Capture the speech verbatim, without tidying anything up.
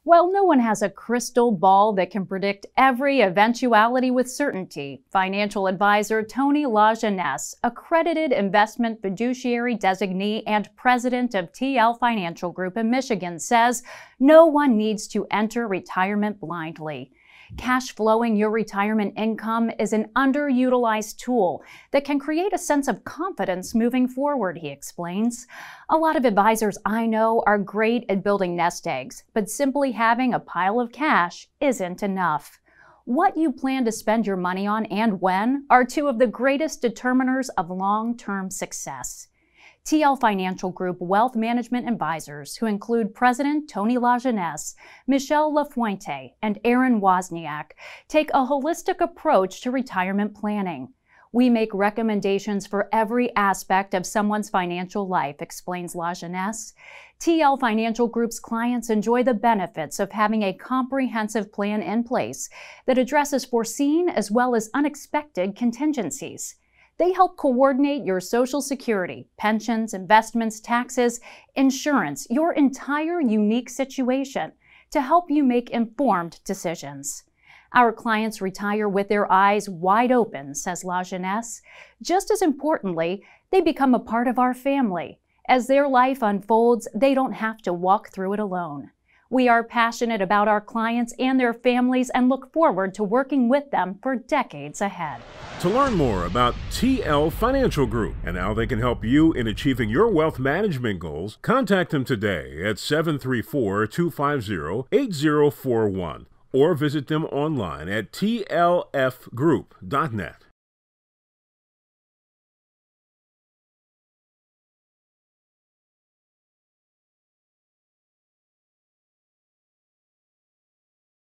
Well, no one has a crystal ball that can predict every eventuality with certainty. Financial advisor Tony LaJeunesse, Accredited Investment Fiduciary designee and president of T L Financial Group in Michigan, says no one needs to enter retirement blindly. Cash flowing your retirement income is an underutilized tool that can create a sense of confidence moving forward, he explains. A lot of advisors I know are great at building nest eggs, but simply having a pile of cash isn't enough. What you plan to spend your money on and when are two of the greatest determiners of long-term success. T L Financial Group Wealth Management Advisors, who include President Tony LaJeunesse, Michelle LaFuente, and Erin Wozniak, take a holistic approach to retirement planning. We make recommendations for every aspect of someone's financial life, explains LaJeunesse. T L Financial Group's clients enjoy the benefits of having a comprehensive plan in place that addresses foreseen as well as unexpected contingencies. They help coordinate your Social Security, pensions, investments, taxes, insurance, your entire unique situation to help you make informed decisions. Our clients retire with their eyes wide open, says LaJeunesse. Just as importantly, they become a part of our family. As their life unfolds, they don't have to walk through it alone. We are passionate about our clients and their families and look forward to working with them for decades ahead. To learn more about T L Financial Group and how they can help you in achieving your wealth management goals, contact them today at seven three four, two five zero, eight zero four one or visit them online at T L F group dot net.